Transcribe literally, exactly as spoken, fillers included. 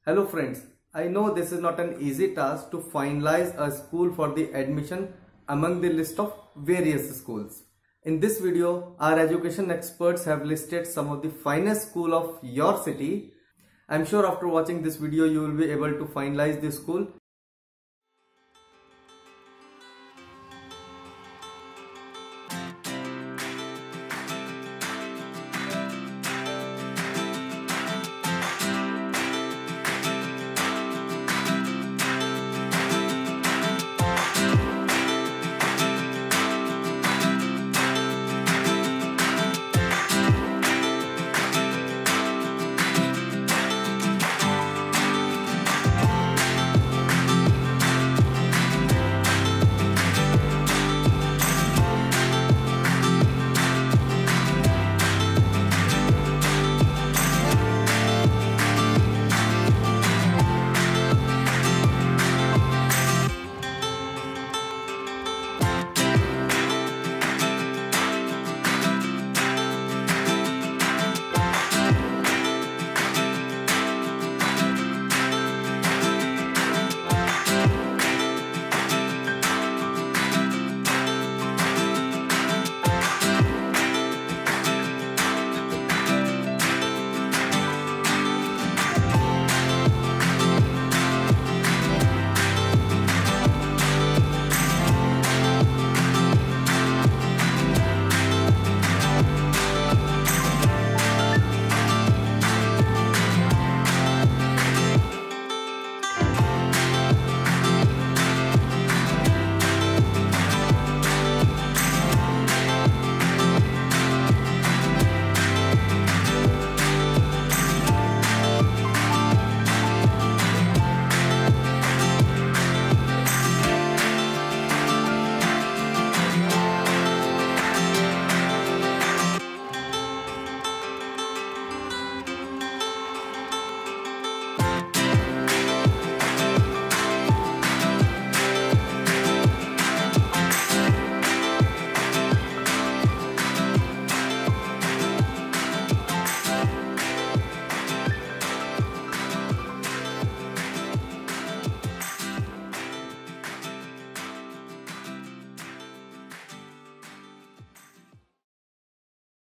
Hello friends, I know this is not an easy task to finalize a school for the admission among the list of various schools. In this video, our education experts have listed some of the finest schools of your city. I'm sure after watching this video, you will be able to finalize the school